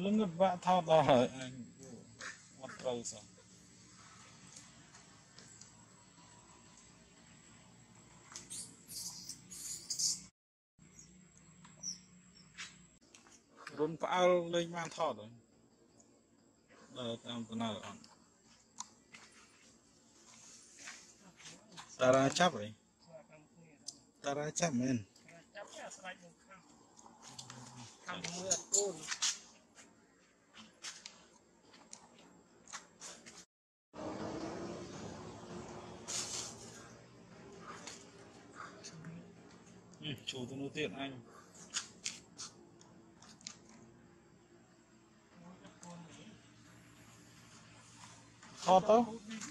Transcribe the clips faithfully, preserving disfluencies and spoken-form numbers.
lưng vạ thao đó anh mất trâu sao run phao lên mang thọ rồi đợt em tao nào rồi tara chắp rồi tara chắp men chủ tôi nói tiền anh thọ tao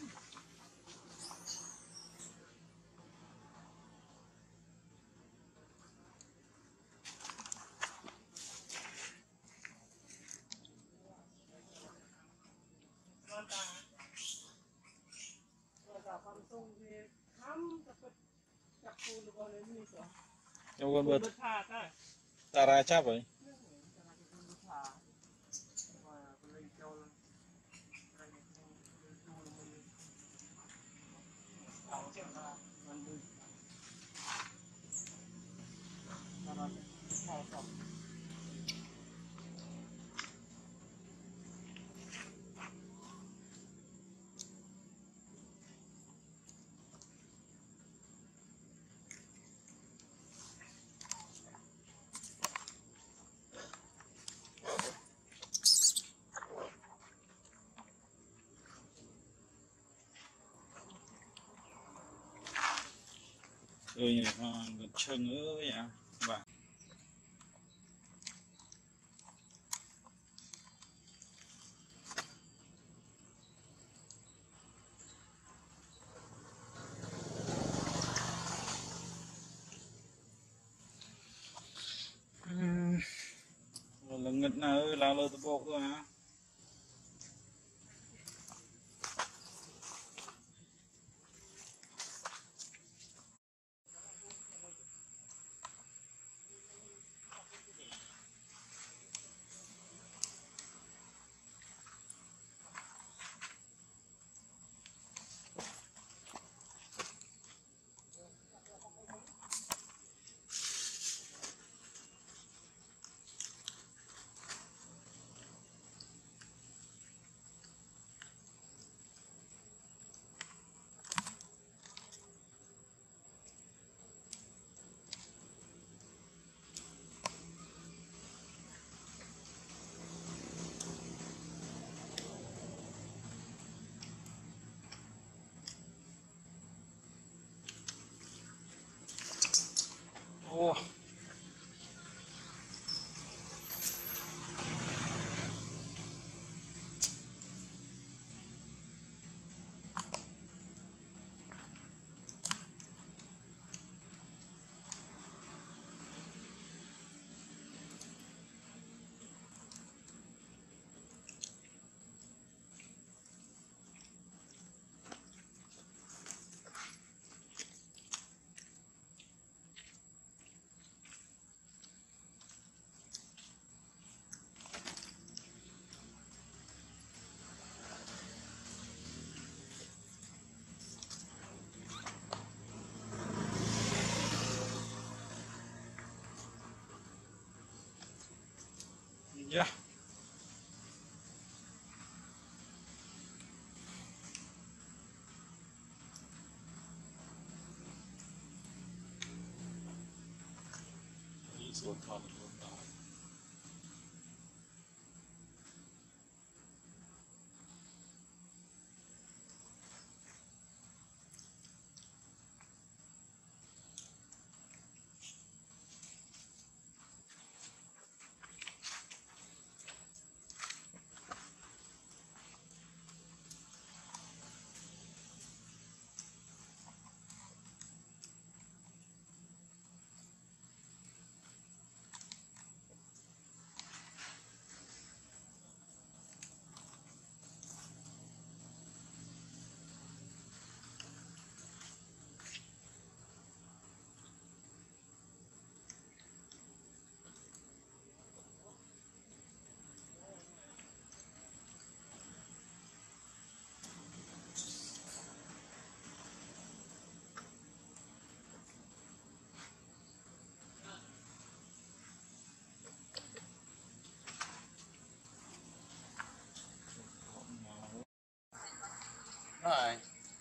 trong con bớt tara chắp rồi rồi nhỉ mà chân nữa vậy và là nghịch nào là lơ tụi bột thôi hả ô yeah he's so tough. rồi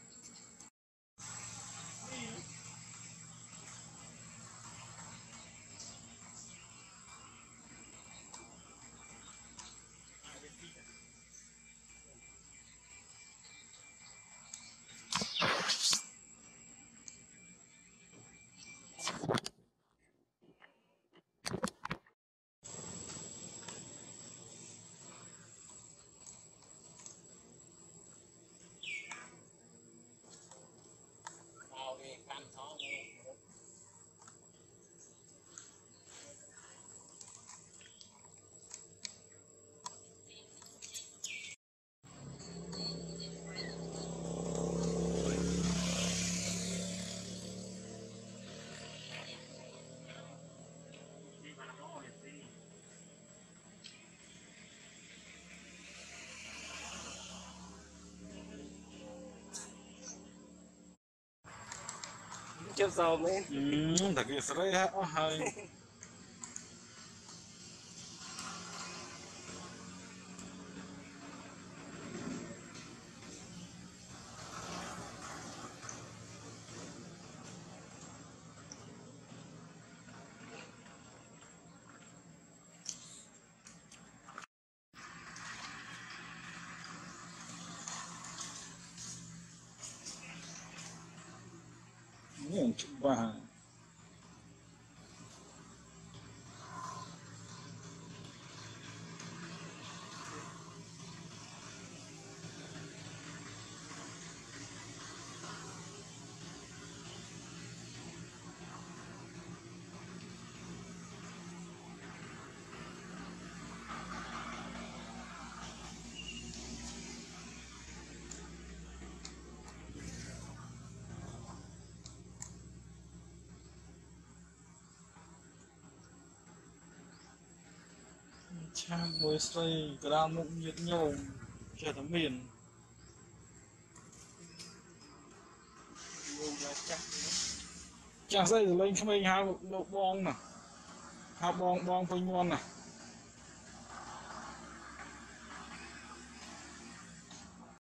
chớp dầu mấy ừ thật cái sợi ha hơi những và trang với xây gram mụn nhiệt nhôm trẻ tấm miền chẳng xây rồi lên không ai hai bộ bong nè hai bong bong phơi ngon nè